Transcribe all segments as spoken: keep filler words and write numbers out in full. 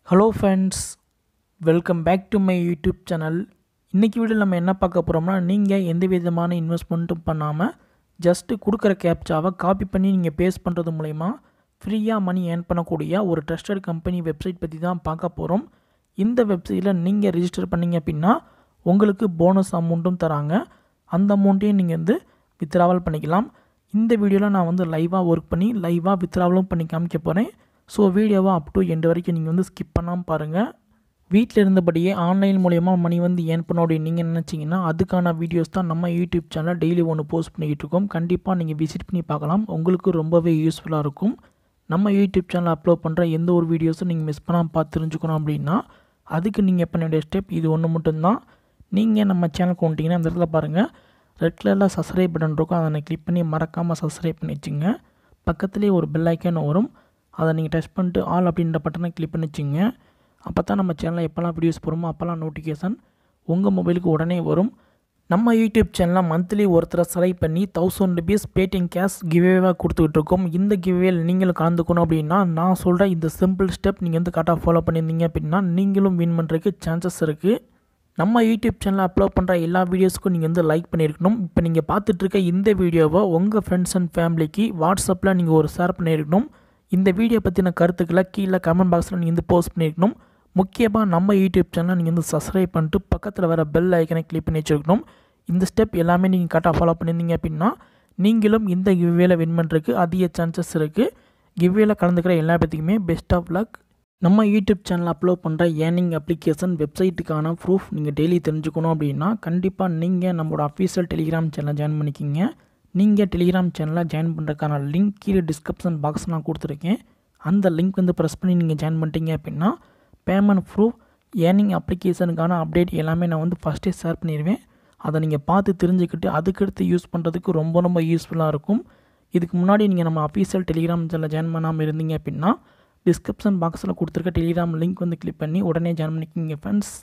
Hello friends, welcome back to my YouTube channel. இன்னைக்கு வீடியோல நம்ம என்ன பார்க்க போறோம்னா நீங்க எந்த விதமான இன்வெஸ்ட்மென்ட்டும் பண்ணாம ஜஸ்ட் கொடுக்கிற கேப்சாவை காப்பி பண்ணி நீங்க பேஸ்ட் பண்றது மூலமா ஃப்ரீயா மணி earn பண்ணக்கூடிய ஒரு ட்ரஸ்டட் கம்பெனி வெப்சைட் பத்தி தான் பார்க்க போறோம். இந்த வெப்சைட்ல நீங்க ரெஜிஸ்டர் பண்ணீங்க அப்படினா உங்களுக்கு போனஸ் அமௌண்ட்டும் தராங்க. அந்த அமௌண்ட்டையும் நீங்க வந்து வித்ட்ராவல் பண்ணிக்கலாம். இந்த வீடியோல நான் வந்து லைவா வர்க் பண்ணி லைவா வித்ட்ராவலும் பண்ணி காமிக்க போறேன். ஸோ வீடியோவை அப் டு எண்ட் வரைக்கும் நீங்கள் வந்து ஸ்கிப் பண்ணாமல் பாருங்கள். வீட்டில் இருந்தபடியே ஆன்லைன் மூலயமா மணி வந்து ஏர்ன் பண்ண அப்படின்னு நீங்கள் நினச்சிங்கன்னா அதுக்கான வீடியோஸ் தான் நம்ம யூடியூப் சேனலில் டெய்லி ஒன்று போஸ்ட் பண்ணிக்கிட்டு இருக்கோம். கண்டிப்பாக நீங்கள் விசிட் பண்ணி பார்க்கலாம், உங்களுக்கு ரொம்பவே யூஸ்ஃபுல்லாக இருக்கும். நம்ம யூடியூப் சேனலில் அப்லோட் பண்ணுற எந்த ஒரு வீடியோஸும் நீங்கள் மிஸ் பண்ணாமல் பார்த்து தெரிஞ்சுக்கணும் அப்படின்னா அதுக்கு நீங்கள் பண்ண வேண்டிய ஸ்டெப் இது ஒன்று மட்டும்தான். நீங்கள் நம்ம சேனலுக்கு வந்துட்டிங்கன்னா அந்த இடத்துல பாருங்கள், ரெட் கலரில் சப்ஸ்கிரைப் பட்டன் இருக்கும், அதை கிளிக் பண்ணி மறக்காமல் சப்ஸ்கிரைப் பண்ணி வச்சுங்க. பக்கத்துலேயே ஒரு பெல் ஐக்கான் வரும், அதை நீங்கள் டச் பண்ணிட்டு ஆல் அப்படின்ற பட்டனை கிளிக் பண்ணி வச்சுங்க. அப்போ தான் நம்ம சேனலில் எப்போல்லாம் வீடியோஸ் போகிறோமோ அப்போல்லாம் நோட்டிஃபிகேஷன் உங்கள் மொபைலுக்கு உடனே வரும். நம்ம யூடியூப் சேனலில் மந்த்லி ஒருத்தரை செலக்ட் பண்ணி தௌசண்ட் ருபீஸ் பேடிஎம் கேஷ் கிவ்வேவாக கொடுத்துக்கிட்டு இருக்கோம். இந்த கிவ்வேவில் நீங்களும் கலந்துக்கணும் அப்படின்னா நான் சொல்கிற இந்த சிம்பிள் ஸ்டெப் நீங்கள் வந்து கரெக்டாக ஃபாலோ பண்ணியிருந்தீங்க அப்படின்னா நீங்களும் வின் பண்ணுறதுக்கு சான்சஸ் இருக்குது. நம்ம யூடியூப் சேனலில் அப்லோட் பண்ணுற எல்லா வீடியோஸுக்கும் நீங்கள் வந்து லைக் பண்ணியிருக்கணும். இப்போ நீங்கள் பார்த்துட்ருக்க இந்த வீடியோவை உங்கள் ஃப்ரெண்ட்ஸ் அண்ட் ஃபேமிலிக்கு வாட்ஸ்அப்பில் நீங்கள் ஒரு ஷேர் பண்ணியிருக்கணும். இந்த வீடியோ பற்றின கருத்துக்களை கீழே கமெண்ட் பாக்ஸில் நீங்கள் வந்து போஸ்ட் பண்ணியிருக்கணும். முக்கியமாக நம்ம யூடியூப் சேனலை நீங்கள் வந்து சப்ஸ்கிரைப் பண்ணிட்டு பக்கத்தில் வர பெல் ஐக்கனை கிளிக் பண்ணி வச்சுருக்கணும். இந்த ஸ்டெப் எல்லாமே நீங்கள் கரெக்டாக ஃபாலோ பண்ணியிருந்தீங்க அப்படின்னா நீங்களும் இந்த கிவ்வேல வின் பண்ணுறதுக்கு அதிக சான்சஸ் இருக்குது. கிவ்வேல கலந்துக்கிற எல்லா பேத்துக்குமே பெஸ்ட் ஆஃப் லக். நம்ம யூடியூப் சேனல் அப்லோட் பண்ணுற ஏர்னிங் அப்ளிகேஷன் வெப்சைட்டுக்கான ப்ரூஃப் நீங்கள் டெய்லி தெரிஞ்சுக்கணும் அப்படின்னா கண்டிப்பாக நீங்கள் நம்மளோட அஃபீஷியல் டெலிகிராம் சேனலை ஜாயின் பண்ணிக்கிங்க. நீங்கள் டெலிகிராம் சேனலில் ஜாயின் பண்ணுறதுக்கான லிங்க் கீழே டிஸ்கிரிப்ஷன் பாக்ஸ் நான் கொடுத்துருக்கேன். அந்த லிங்க் வந்து ப்ரெஸ் பண்ணி நீங்கள் ஜாயின் பண்ணிட்டீங்க அப்படின்னா பேமெண்ட் ப்ரூஃப் ஏர்னிங் அப்ளிகேஷனுக்கான அப்டேட் எல்லாமே நான் வந்து ஃபஸ்ட்டே ஷேர் பண்ணிடுவேன். அதை நீங்கள் பார்த்து தெரிஞ்சுக்கிட்டு அதுக்கடுத்து யூஸ் பண்ணுறதுக்கு ரொம்ப ரொம்ப யூஸ்ஃபுல்லாக இருக்கும். இதுக்கு முன்னாடி நீங்கள் நம்ம அஃபீஷியல் டெலிகிராம் சேனலில் ஜாயின் பண்ணாமல் இருந்தீங்க அப்படின்னா டிஸ்கிரிப்ஷன் பாக்ஸில் கொடுத்துருக்க டெலிகிராம் லிங்க் வந்து கிளிக் பண்ணி உடனே ஜாயின் பண்ணிக்கிங்க ஃப்ரெண்ட்ஸ்.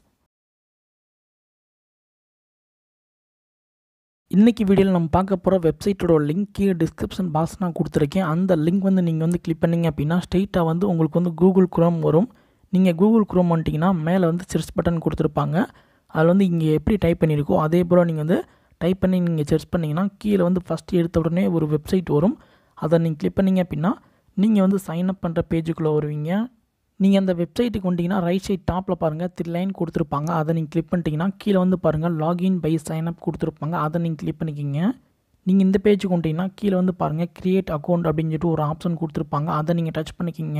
இன்றைக்கி வீடியோவில் நம்ம பார்க்க போகிற வெப்சைட்டோட லிங்க் கீழே டிஸ்கிரிப்ஷன் பாக்ஸ் நான் கொடுத்துருக்கேன். அந்த லிங்க் வந்து நீங்கள் வந்து கிளிக் பண்ணிங்க அப்படின்னா ஸ்ட்ரெயிட்டாக வந்து உங்களுக்கு வந்து கூகுள் குரோம் வரும். நீங்கள் கூகுள் குரோம் வந்துட்டிங்கன்னா மேலே வந்து சர்ச் பட்டன் கொடுத்துருப்பாங்க. அதில் வந்து இங்கே எப்படி டைப் பண்ணியிருக்கோ அதே போல் நீங்கள் வந்து டைப் பண்ணி நீங்கள் சர்ச் பண்ணிங்கன்னா கீழே வந்து ஃபஸ்ட்டு எடுத்த உடனே ஒரு வெப்சைட் வரும். அதை நீங்கள் கிளிக் பண்ணிங்க அப்படின்னா நீங்கள் வந்து சைன் அப் பண்ணுற பேஜுக்குள்ளே வருவீங்க. நீங்கள் அந்த வெப்சைட்டுக்கு வந்துட்டிங்கன்னா ரைட் சைட் டாப்பில் பாருங்கள் த்ரீ லைன் கொடுத்துருப்பாங்க. அதை நீங்கள் கிளிக் பண்ணிட்டீங்கன்னா கீழே வந்து பாருங்கள் லாகின் பை சைன் அப் கொடுத்துருப்பாங்க. அதை நீங்கள் கிளிக் பண்ணிக்கிங்க. நீங்கள் இந்த பேஜுக்கு வந்துட்டிங்கன்னா கீழே வந்து பாருங்கள் கிரியேட் அக்கௌண்ட் அப்படின்னு சொல்லிட்டு ஒரு ஆப்ஷன் கொடுத்துருப்பாங்க. அதை நீங்கள் டச் பண்ணிக்கிங்க.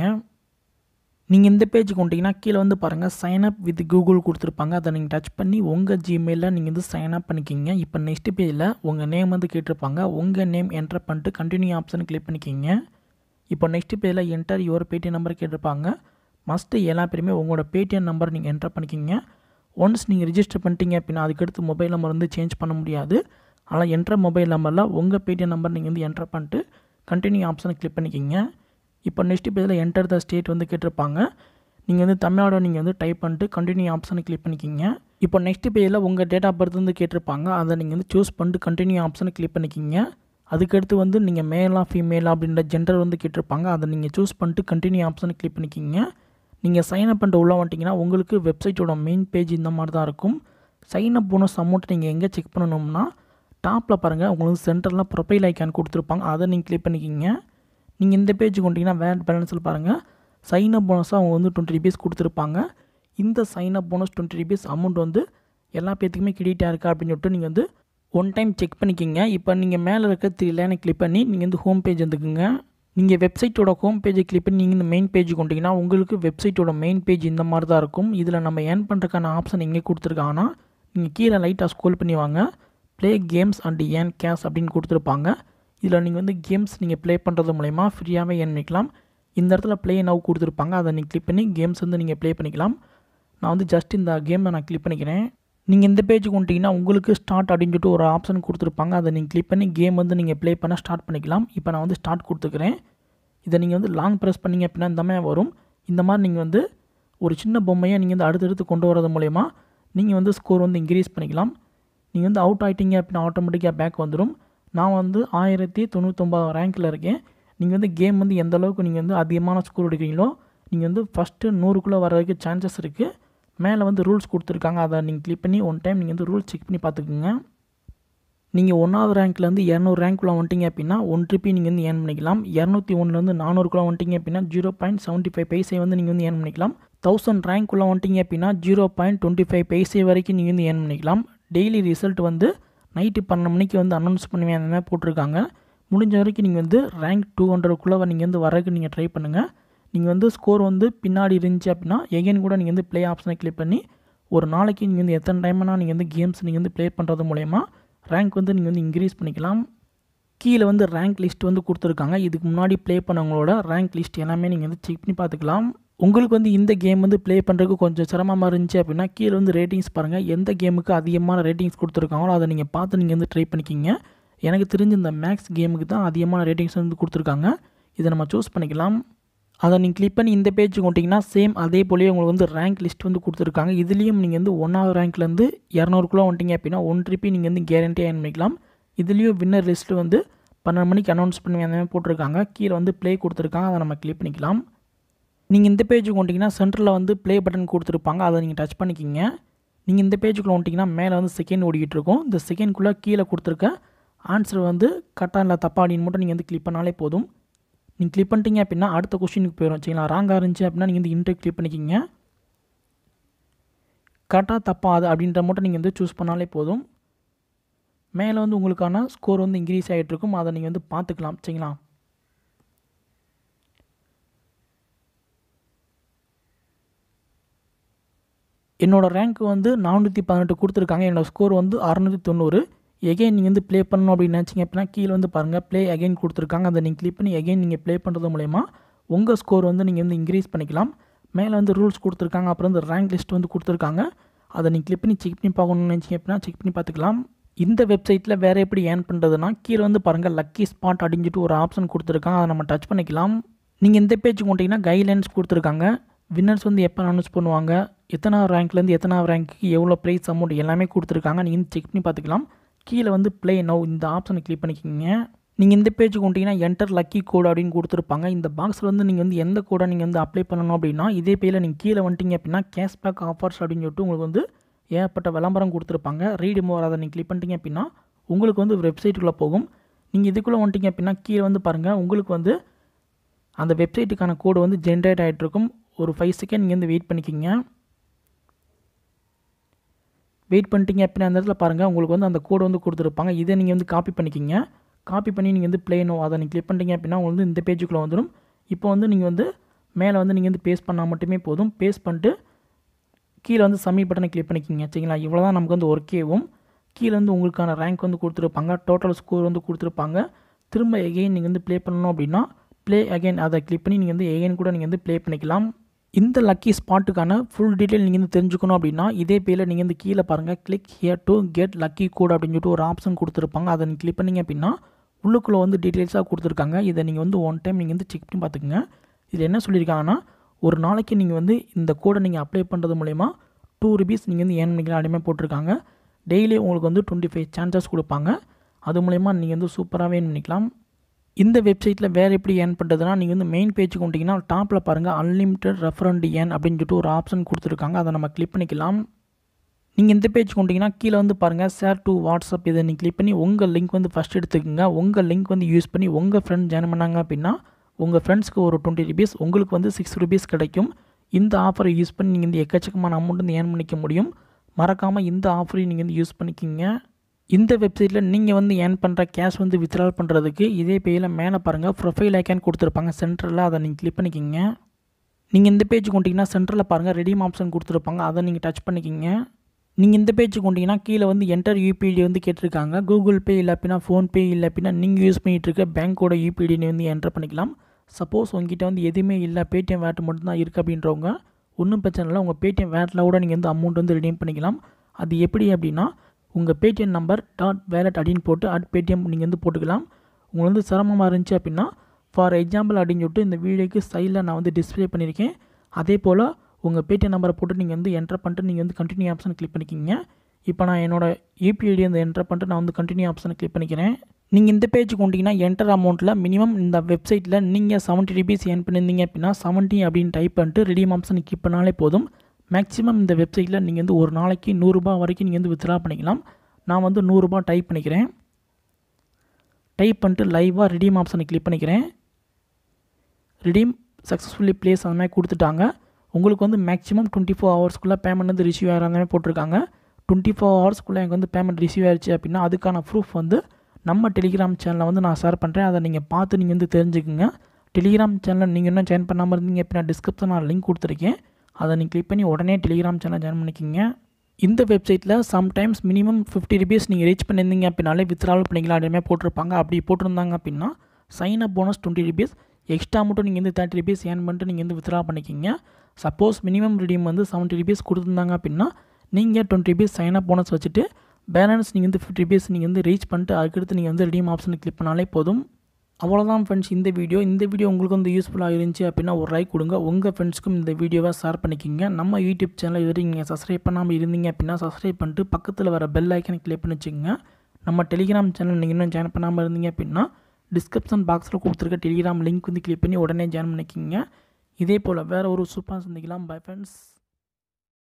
நீங்கள் இந்த பேஜுக்கு வந்துட்டிங்கன்னா கீழே வந்து பாருங்கள் சைன் அப் வித் கூகுள் கொடுத்துருப்பாங்க. அதை நீங்கள் டச் பண்ணி உங்கள் ஜிமெயிலில் நீங்கள் வந்து சைன் அப் பண்ணிக்கிங்க. இப்போ நெக்ஸ்ட் பேஜில் உங்கள் நேம் வந்து கேட்டிருப்பாங்க. உங்கள் நேம் என்டர் பண்ணிட்டு கண்டினியூ ஆப்ஷன் கிளிக் பண்ணிக்கிங்க. இப்போ நெக்ஸ்ட் பேஜில் என்டர் யுவர் பேடிஎம் நம்பர் கேட்டிருப்பாங்க. மஸ்ட்டு எல்லா பேருமே உங்களோட பேடிஎம் நம்பர் நீங்கள் என்டர் பண்ணிக்கிங்க. ஒன்ஸ் நீங்கள் ரிஜிஸ்டர் பண்ணிட்டீங்க அப்படின்னா அதுக்கடுத்து மொபைல் நம்பர் வந்து சேஞ்ச் பண்ண முடியாது. ஆனால் என்ட்ரு மொபைல் நம்பரில் உங்கள் பேடிஎம் நம்பர் நீங்கள் வந்து என்டர் பண்ணிட்டு கண்டினியூ ஆப்ஷனை கிளிக் பண்ணிக்கிங்க. இப்போ நெக்ஸ்ட் பேஜில் என்டர் த ஸ்டேட் வந்து கேட்டிருப்பாங்க. நீங்கள் வந்து தமிழ்நாடு நீங்கள் வந்து டைப் பண்ணிட்டு கண்டினியூ ஆப்ஷனை கிளிக் பண்ணிக்கிங்க. இப்போ நெக்ஸ்ட் பேஜில் உங்கள் டேட் ஆஃப் பர்த் வந்து கேட்டிருப்பாங்க. அதை நீங்கள் வந்து சூஸ் பண்ணிட்டு கண்டினியூ ஆப்ஷனை கிளிக் பண்ணிக்கிங்க. அதுக்கடுத்து வந்து நீங்கள் மேலா ஃபீமேலா அப்படின்ற ஜெண்டர் வந்து கேட்டிருப்பாங்க. அதை நீங்கள் சூஸ் பண்ணிட்டு கண்டினியூ ஆப்ஷனை கிளிக் பண்ணிக்கிங்க. நீங்கள் சைன் அப் பண்ணிட்டு உள்ளே வந்துட்டிங்கன்னா உங்களுக்கு வெப்சைட்டோட மெயின் பேஜ் இந்த மாதிரி தான் இருக்கும். சைன் அப் போனஸ் அமௌண்ட் நீங்கள் எங்கே செக் பண்ணணும்னா டாப்பில் பாருங்கள் உங்களுக்கு சென்டரில் ப்ரொஃபைல் ஐக்கான் கொடுத்துருப்பாங்க. அதை நீங்கள் கிளிக் பண்ணிக்கிங்க. நீங்கள் இந்த பேஜுக்கு வந்துட்டிங்கன்னா வேலட் பேலன்ஸில் பாருங்கள் சைன் அப் போனஸாக அவங்க வந்து டுவெண்ட்டி ருபீஸ் கொடுத்துருப்பாங்க. இந்த sign up bonus twenty rupees amount வந்து எல்லா பேத்துக்குமே கிரெடிட் ஆயிருக்கா அப்படின்னு சொல்லிட்டு நீங்கள் வந்து ஒன் டைம் செக் பண்ணிக்கிங்க. இப்போ நீங்கள் மேலே இருக்க த்ரீ லைனை கிளிக் பண்ணி நீங்கள் வந்து ஹோம் பேஜ் வந்துக்குங்க. நீங்கள் வெப்சைட்டோட ஹோம் பேஜை கிளிக் பண்ணி நீங்கள் இந்த மெயின் பேஜுக்கு கொண்டிங்கன்னா உங்களுக்கு வெப்சைட்டோட மெயின் பேஜ் இந்த மாதிரி தான் இருக்கும். இதில் நம்ம ஏர்ன் பண்ணுறதுக்கான ஆப்ஷன் எங்கே கொடுத்துருக்காங்கன்னா நீங்கள் கீழே லைட்டாக ஸ்க்ரோல் பண்ணி வாங்க, play games and earn cash அப்படின்னு கொடுத்துருப்பாங்க. இதில் நீங்கள் வந்து கேம்ஸ் நீங்கள் ப்ளே பண்ணுறது மூலமா ஃப்ரீயாகவே ஏர்ன் பண்ணிக்கலாம். இந்த இடத்துல ப்ளே நவ் கொடுத்துருப்பாங்க. அதை நீங்கள் கிளிக் பண்ணி கேம்ஸ் வந்து நீங்கள் ப்ளே பண்ணிக்கலாம். நான் வந்து ஜஸ்ட் இந்த கேமை நான் கிளிக் பண்ணிக்கிறேன். நீங்கள் இந்த பேஜுக்கு வந்துட்டிங்கன்னா உங்களுக்கு ஸ்டார்ட் அப்படின்னு சொல்லிட்டு ஒரு ஆப்ஷன் கொடுத்துருப்பாங்க. அதை நீங்கள் கிளிக் பண்ணி கேம் வந்து நீங்கள் ப்ளே பண்ண ஸ்டார்ட் பண்ணிக்கலாம். இப்போ நான் வந்து ஸ்டார்ட் கொடுத்துக்கிறேன். இதை நீங்கள் வந்து லாங் ப்ரெஸ் பண்ணிங்க அப்படின்னா இந்த மாதிரி வரும். இந்த மாதிரி நீங்கள் வந்து ஒரு சின்ன பொம்மையை நீங்கள் வந்து அடுத்தடுத்து கொண்டு வரது மூலயமா நீங்கள் வந்து ஸ்கோர் வந்து இன்க்ரீஸ் பண்ணிக்கலாம். நீங்கள் வந்து அவுட் ஆகிட்டீங்க அப்படின்னா ஆட்டோமேட்டிக்காக பேக் வந்துடும். நான் வந்து ஆயிரத்தி தொண்ணூற்றொம்பது ரேங்க்கில் இருக்கேன். நீங்கள் வந்து கேம் வந்து எந்த அளவுக்கு நீங்கள் வந்து அதிகமான ஸ்கோர் எடுக்கிறீங்களோ நீங்கள் வந்து ஃபஸ்ட்டு நூறுக்குள்ளே வர வரைக்கும் சான்சஸ் இருக்குது. மேலே வந்து ரூல்ஸ் கொடுத்துருக்காங்க, அதை நீங்கள் கிளிக் பண்ணி ஒன் டைம் நீங்கள் வந்து ரூல்ஸ் செக் பண்ணி பார்த்துக்குங்க. நீங்கள் ஒன்றாவது ரேங்க்லேருந்து இரநூறு ரேங்க்குள்ளே வந்துட்டீங்க அப்படின்னா ஒன் ருபி நீங்கள் வந்து ஏர்ன் பண்ணிக்கலாம். இரநூத்தி ஒன்றுலேருந்து நானூறுக்குள்ளே வந்துட்டீங்க அப்படின்னா zero point seventy five paise வந்து நீங்கள் வந்து ஏர்ன் பண்ணிக்கலாம். தௌசண்ட் ரேங்க்குள்ளே வந்துட்டீங்க அப்படின்னா zero point twenty five paise வரைக்கும் நீங்கள் வந்து ஏர்ன் பண்ணிக்கலாம். டெய்லி ரிசல்ட் வந்து நைட்டு பன்னெண்டு மணிக்கு வந்து அனௌன்ஸ் பண்ணுவேன் அந்த மாதிரி போட்டிருக்காங்க. முடிஞ்ச வரைக்கும் நீங்கள் வந்து ரேங்க் டூ ஹண்ட்ரட்குள்ளே நீங்கள் வந்து வரக்கு நீங்கள் ட்ரை பண்ணுங்கள். நீங்கள் வந்து ஸ்கோர் வந்து பின்னாடி இருந்துச்சு அப்படின்னா எகைன் கூட நீங்கள் வந்து ப்ளே ஆப்ஷனை கிளிக் பண்ணி ஒரு நாளைக்கு நீங்கள் வந்து எத்தனை டைம்னா நீங்கள் வந்து கேம்ஸ் நீங்கள் வந்து ப்ளே பண்ணுறது மூலயமா ரேங்க் வந்து நீங்கள் வந்து இன்க்ரீஸ் பண்ணிக்கலாம். கீழே வந்து ரேங்க் லிஸ்ட் வந்து கொடுத்துருக்காங்க. இதுக்கு முன்னாடி ப்ளே பண்ணவங்களோட ரேங்க் லிஸ்ட் எல்லாமே நீங்கள் வந்து செக் பண்ணி பார்த்துக்கலாம். உங்களுக்கு வந்து இந்த கேம் வந்து ப்ளே பண்ணுறதுக்கு கொஞ்சம் சிரமமாக இருந்துச்சு அப்படின்னா கீழே வந்து ரேட்டிங்ஸ் பாருங்கள். எந்த கேமுக்கு அதிகமான ரேட்டிங்ஸ் கொடுத்துருக்காங்களோ அதை நீங்கள் பார்த்து நீங்கள் வந்து ட்ரை பண்ணிக்கிங்க. எனக்கு தெரிஞ்ச இந்த மேக்ஸ் கேமுக்கு தான் அதிகமான ரேட்டிங்ஸ் வந்து கொடுத்துருக்காங்க. இதை நம்ம சூஸ் பண்ணிக்கலாம். அதை நீங்கள் கிளிக் பண்ணி இந்த பேஜுக்கு வந்துட்டிங்கன்னா சேம் அதே போலயே உங்களுக்கு வந்து ரேங்க் லிஸ்ட் வந்து கொடுத்துருக்காங்க. இதுலேயும் நீங்கள் வந்து ஒன்றாவது ரேங்க்லேருந்து இரநூறுக்குள்ளே வந்துட்டிங்க அப்படின்னா ஒன் ருபி நீங்கள் வந்து கேரண்டியாக ஏர்ன் பண்ணிக்கலாம். இதுலேயும் வின்னர் லிஸ்ட்டு வந்து பன்னெண்டு மணிக்கு அனௌன்ஸ் பண்ணி அந்த மாதிரி போட்டிருக்காங்க. கீழே வந்து ப்ளே கொடுத்துருக்காங்க, அதை நம்ம கிளிக் பண்ணிக்கலாம். நீங்கள் இந்த பேஜுக்கு வந்துட்டிங்கன்னா சென்டரில் வந்து ப்ளே பட்டன் கொடுத்துருப்பாங்க, அதை நீங்கள் டச் பண்ணிக்கிங்க. நீங்கள் இந்த பேஜுக்குள்ளே வந்துட்டிங்கன்னா மேலே வந்து செகண்ட் ஓடிக்கிட்டு இருக்கும். இந்த செகண்ட்குள்ளே கீழே கொடுத்துருக்க ஆன்சர் வந்து கரெக்டாக இல்லை தப்பா அப்படின்னு மட்டும் நீங்கள் வந்து கிளிக் பண்ணாலே போதும். நீங்கள் கிளிக் பண்ணிட்டீங்க அப்படின்னா அடுத்த கொஸ்டினுக்கு போயிடும். சரிங்களா, ராங்காக இருந்துச்சு அப்படின்னா நீங்கள் வந்து இன்டர் கிளிக் பண்ணிக்கிங்க. கரெக்டாக தப்பா அது அப்படின்ற மட்டும் நீங்கள் வந்து சூஸ் பண்ணாலே போதும். மேலே வந்து உங்களுக்கான ஸ்கோர் வந்து இன்க்ரீஸ் ஆகிட்டு இருக்கும், அதை நீங்கள் வந்து பார்த்துக்கலாம். சரிங்களா, என்னோடய ரேங்க் வந்து நானூற்றி பதினெட்டு கொடுத்துருக்காங்க. என்னோடய ஸ்கோர் வந்து அறுநூற்றி தொண்ணூறு. எகைன் நீங்கள் வந்து ப்ளே பண்ணணும் அப்படின்னு நினச்சிங்க அப்படின்னா கீழே வந்து பாருங்கள் ப்ளே அகைன் கொடுத்துருக்காங்க. அதை நீங்கள் கிளிக் பண்ணி எகைன் நீங்கள் ப்ளே பண்ணுறது மூலமா உங்கள் ஸ்கோர் வந்து நீங்கள் வந்து இன்க்ரீஸ் பண்ணிக்கலாம். மேலே வந்து ரூல்ஸ் கொடுத்துருக்காங்க, அப்புறம் வந்து ரேங்க் லிஸ்ட் வந்து கொடுத்துருக்காங்க. அதை நீங்கள் கிளிக் பண்ணி செக் பண்ணி பார்க்கணும்னு நினச்சிங்க அப்படின்னா செக் பண்ணி பார்த்துக்கலாம். இந்த வெப்சைட்டில் வேறு எப்படி ஏர்ன் பண்ணுறதுனா கீழே வந்து பாருங்கள் லக்கி ஸ்பாட் அப்படின்னு சொல்லிட்டு ஒரு ஆப்ஷன் கொடுத்துருக்காங்க, அதை நம்ம டச் பண்ணிக்கலாம். நீங்கள் இந்த பேஜுக்கு கொண்டீங்கன்னா கைட்லைன்ஸ் கொடுத்துருக்காங்க. வின்னர்ஸ் வந்து எப்போ அனௌன்ஸ் பண்ணுவாங்க, எத்தனாவது ரேங்க்லேருந்து எத்தனாவது ரேங்க்கு எவ்வளோ ப்ரைஸ் அமௌண்ட் எல்லாமே கொடுத்துருக்காங்க. நீங்கள் செக் பண்ணி பார்த்துக்கலாம். கீழே வந்து ப்ளே நவ் இந்த ஆப்ஷனை கிளிக் பண்ணிக்கிங்க. நீங்கள் இந்த பேஜுக்கு கொண்டீங்கன்னா என்டர் லக்கி கோட் அப்படின்னு கொடுத்துருப்பாங்க. இந்த பாக்ஸில் வந்து நீங்கள் வந்து எந்த கோடை நீங்கள் வந்து அப்ளை பண்ணணும் அப்படின்னா இதே பேரில் நீங்கள் கீழே வந்துட்டீங்க அப்படின்னா கேஷ்பேக் ஆஃபர்ஸ் அப்படின்னு சொல்லிட்டு உங்களுக்கு வந்து ஏகப்பட்ட விளம்பரம் கொடுத்துருப்பாங்க. ரீடு மோர் அதை நீங்கள் கிளிக் பண்ணிட்டீங்க அப்படின்னா உங்களுக்கு வந்து வெப்சைட்டுக்குள்ளே போகும். நீங்கள் இதுக்குள்ளே வந்துட்டீங்க அப்படின்னா கீழே வந்து பாருங்கள் உங்களுக்கு வந்து அந்த வெப்சைட்டுக்கான கோடு வந்து ஜென்ரேட் ஆகிட்டு இருக்கும். ஒரு ஃபைவ் செகண்ட் நீங்கள் வந்து வெயிட் பண்ணிக்கிங்க. வெயிட் பண்ணிட்டீங்க அப்படின்னா அந்த இடத்துல பாருங்கள் உங்களுக்கு வந்து அந்த கோடு வந்து கொடுத்துருப்பாங்க. இதை நீங்கள் வந்து காப்பி பண்ணிக்கிங்க. காப்பி பண்ணி நீங்கள் வந்து ப்ளே நோ அதை நீங்கள் கிளிக் பண்ணிட்டீங்க அப்படின்னா உங்களுக்கு வந்து இந்த பேஜுக்குள்ளே வந்துடும். இப்போ வந்து நீங்கள் வந்து மேலே வந்து நீங்கள் வந்து பேஸ்ட் பண்ணால் மட்டுமே போதும். பேஸ்ட் பண்ணிட்டு கீழே வந்து சப்மிட் பட்டனை கிளிக் பண்ணிக்கிங்க. சரிங்களா, இவ்வளோ தான் நமக்கு வந்து ஒர்க்கேவும். கீழே வந்து உங்களுக்கான ரேங்க் வந்து கொடுத்துருப்பாங்க, டோட்டல் ஸ்கோர் வந்து கொடுத்துருப்பாங்க. திரும்ப எகைன் நீங்கள் வந்து ப்ளே பண்ணணும் அப்படின்னா ப்ளே அகைன் அதை கிளிக் பண்ணி நீங்கள் வந்து எகைன் கூட நீங்கள் வந்து ப்ளே பண்ணிக்கலாம். இந்த லக்கி ஸ்பாட்டுக்கான ஃபுல் டீட்டெயில் நீங்கள் வந்து தெரிஞ்சுக்கணும் அப்படின்னா இதே பேரில் நீங்கள் வந்து கீழே பாருங்கள் click here to get lucky code அப்படின்னு சொல்லிட்டு ஒரு ஆப்ஷன் கொடுத்துருப்பாங்க. அதை நீங்கள் கிளிக் பண்ணிங்க அப்படின்னா உள்ளுக்குள்ளே வந்து டீட்டெயில்ஸாக கொடுத்துருக்காங்க. இதை நீங்கள் வந்து ஒன் டைம் நீங்கள் வந்து செக் பண்ணி பார்த்துக்குங்க. இதில் என்ன சொல்லியிருக்காங்கன்னா ஒரு நாளைக்கு நீங்கள் வந்து இந்த கோடை நீங்கள் அப்ளை பண்ணுறது மூலமா டூ ருபீஸ் நீங்கள் வந்து ஏர்ன் பண்ணிக்கலாம் அப்படிமே போட்டிருக்காங்க. டெய்லி உங்களுக்கு வந்து டுவெண்ட்டி ஃபைவ் சான்சஸ் கொடுப்பாங்க. அது மூலமா நீங்கள் வந்து சூப்பராகவே ஏர்ன் பண்ணிக்கலாம். இந்த வெப்சைட்டில் வேறு எப்படி ஏர்ன் பண்ணுறதுனா நீங்கள் வந்து மெயின் பேஜுக்கு வந்துட்டிங்கன்னா டாப்பில் பாருங்கள் அன்லிமிட்டட் ரெஃபரண்ட் ஏர்ன் அப்படின்னு சொல்லிட்டு ஒரு ஆப்ஷன் கொடுத்துருக்காங்க. அதை நம்ம கிளிக் பண்ணிக்கலாம். நீங்கள் இந்த பேஜ் கொண்டீங்கன்னா கீழே வந்து பாருங்கள் ஷேர் டு வாட்ஸ்அப், இதை நீங்கள் கிளிக் பண்ணி உங்கள் லிங்க் வந்து ஃபஸ்ட் எடுத்துக்கோங்க. உங்கள் லிங்க் வந்து யூஸ் பண்ணி உங்கள் ஃப்ரெண்ட் ஜாயின் பண்ணாங்க அப்படின்னா உங்கள் ஃப்ரெண்ட்ஸ்க்கு ஒரு டுவெண்ட்டி ருபீஸ் உங்களுக்கு வந்து சிக்ஸ் ருபீஸ் கிடைக்கும். இந்த ஆஃபரை யூஸ் பண்ணி நீங்கள் இந்த எக்கச்சக்கமான அமௌண்ட் வந்து ஏர்ன் பண்ணிக்க முடியும். மறக்காமல் இந்த ஆஃபரையும் நீங்கள் வந்து யூஸ் பண்ணிக்கிங்க. இந்த வெப்சைட்டில் நீங்கள் வந்து ஏர்ன் பண்ணுற கேஷ் வந்து வித்ட்ரால் பண்ணுறதுக்கு இதே பேயில் மேலே பாருங்கள் ப்ரொஃபைல் ஐக்கான் கொடுத்துருப்பாங்க சென்டரில், அதை நீங்கள் கிளிக் பண்ணிக்கிங்க. நீங்கள் இந்த பேஜ் கொண்டீங்கன்னா சென்டரில் பாருங்கள் ரெடீம் ஆப்ஷன் கொடுத்துருப்பாங்க, அதை நீங்கள் டச் பண்ணிக்கிங்க. நீங்கள் இந்த பேஜ் கொண்டீங்கன்னா கீழே வந்து என்டர் யூபிஐடி வந்து கேட்டிருக்காங்க. கூகுள் பே இல்லை அப்படின்னா ஃபோன்பே இல்லை அப்படின்னா நீங்கள் யூஸ் பண்ணிகிட்டு இருக்க பேங்க்கோட யூபிஐடியை வந்து என்டர் பண்ணிக்கலாம். சப்போஸ் உங்ககிட்ட வந்து எதுவுமே இல்லை பேடிஎம் வேட் மட்டும்தான் இருக்குது அப்படின்றவங்க ஒன்றும் பிரச்சனை இல்லை, உங்கள் பேடிஎம் வேட்டில் கூட நீங்கள் வந்து அமௌண்ட் வந்து ரெடீம் பண்ணிக்கலாம். அது எப்படி அப்படின்னா உங்கள் பேடிஎம் நம்பர் டாட் வேலட் அப்படின்னு போட்டு அட் பேடிஎம் நீங்கள் வந்து போட்டுக்கலாம். உங்களுக்கு வந்து சிரமமாக இருந்துச்சு அப்படின்னா ஃபார் எக்ஸாம்பிள் அப்படின்னு சொல்லிட்டு இந்த வீடியோக்கு சைடில் நான் வந்து டிஸ்பிளே பண்ணியிருக்கேன். அதே போல் உங்கள் பேடிஎம் நம்பரை போட்டு நீங்கள் வந்து என்டர் பண்ணிட்டு நீங்கள் வந்து கண்டினியூ ஆப்ஷன் கிளிக் பண்ணிக்கிங்க. இப்போ நான் என்னோடய யூபிஐடி வந்து என்டர் பண்ணிட்டு நான் வந்து கண்டினியூ ஆப்ஷனை கிளிக் பண்ணிக்கிறேன். நீங்கள் இந்த பேஜுக்கு வந்தீங்கன்னா என்டர் அமௌண்ட்டில் மினிமம் இந்த வெப்சைட்டில் நீங்கள் செவன்ட்டி ருபீஸ் ஏர்ன் பண்ணியிருந்தீங்க அப்படின்னா செவன்ட்டி அப்படின்னு டைப் பண்ணிட்டு ரெடீம் ஆப்ஷன் கிளிக் பண்ணாலே போதும். மேக்ஸிமம் இந்த வெப்சைட்டில் நீங்கள் வந்து ஒரு நாளைக்கு நூறுரூபா வரைக்கும் நீங்கள் வந்து வித்ட்ரா பண்ணிக்கலாம். நான் வந்து நூறுரூபா டைப் பண்ணிக்கிறேன். டைப் பண்ணிட்டு லைவாக ரெடீம் ஆப்ஷனை கிளிக் பண்ணிக்கிறேன். ரெடீம் சக்ஸஸ்ஃபுல்லி ப்ளேஸ் அந்த மாதிரி கொடுத்துட்டாங்க. உங்களுக்கு வந்து மேக்ஸிமம் டுவெண்ட்டி ஃபோர் ஹவர்ஸ்க்குள்ளே பேமெண்ட் வந்து ரிசீவ் ஆகிற மாதிரி போட்டிருக்காங்க. டுவெண்ட்டி ஃபோர் ஹவர்ஸ்க்குள்ளே எனக்கு வந்து பேமெண்ட் ரிசீவ் ஆயிடுச்சு அப்படின்னா அதுக்கான ப்ரூஃப் வந்து நம்ம டெலிகிராம் சேனலில் வந்து நான் ஷேர் பண்ணுறேன். அதை நீங்கள் பார்த்து நீங்கள் வந்து தெரிஞ்சுக்குங்க. டெலிகிராம் சேனலில் நீங்கள் இன்னும் ஜாயின் பண்ணாமல் இருந்தீங்க அப்படின்னா டிஸ்கிரிப்ஷன் நான் லிங்க் கொடுத்துருக்கேன். அதை நீங்கள் கிளிக் பண்ணி உடனே டெலிகிராம் சேனல் ஜாயின் பண்ணிக்கிங்க. இந்த வெப்சைட்டில் சம்டைம்ஸ் மினிமம் ஃபிஃப்டி ருபீஸ் நீங்கள் ரீச் பண்ணியிருந்தீங்க அப்படின்னாலே வித்ட்ராவல் பண்ணிக்கலாம் அப்படியே போட்டிருப்பாங்க. அப்படி போட்டிருந்தாங்க அப்படின்னா sign up bonus twenty rupees extra மட்டும் நீங்கள் வந்து தேர்ட்டி ருபீஸ் ஏர்ன் பண்ணிட்டு நீங்கள் வந்து வித்ட்ரா பண்ணிக்கிங்க. சப்போஸ் மினிமம் ரெடீம் வந்து செவன்ட்டி ருபீஸ் கொடுத்துருந்தாங்க அப்படின்னா நீங்கள் twenty rupees sign up bonus வச்சுட்டு பேலன்ஸ் நீங்கள் வந்து ஃபிஃப்டி ருபீஸ் நீங்கள் வந்து ரீச் பண்ணிட்டு அதுக்கடுத்து நீங்கள் வந்து ரெடீம் ஆப்ஷனை கிளிக் பண்ணாலே போதும். அவ்வளோதான் ஃப்ரெண்ட்ஸ் இந்த வீடியோ. இந்த வீடியோ உங்களுக்கு வந்து யூஸ்ஃபுல்லாக இருந்துச்சு அப்படின்னா ஒரு லைக் கொடுங்க. உங்கள் ஃப்ரெண்ட்ஸ்க்கும் இந்த வீடியோவை ஷேர் பண்ணிக்கிங்க. நம்ம யூடியூப் சேனல் இது நீங்கள் சப்ஸ்கிரைப் பண்ணாமல் இருந்தீங்க அப்படின்னா சப்ஸ்கிரைப் பண்ணிட்டு பக்கத்தில் வர பெல் ஐக்கனை கிளிக் பண்ணி வச்சுக்கோங்க. நம்ம டெலிகிராம் சேனல் நீங்கள் இன்னும் ஜாயின் பண்ணாமல் இருந்தீங்க அப்படின்னா டிஸ்கிரிப்ஷன் பாக்ஸில் கொடுத்துருக்க டெலிகிராம் லிங்க் வந்து கிளிக் பண்ணி உடனே ஜாயின் பண்ணிக்கிங்க. இதே போல் வேறு ஒரு சூப்பராக சந்திக்கலாம். Bye friends.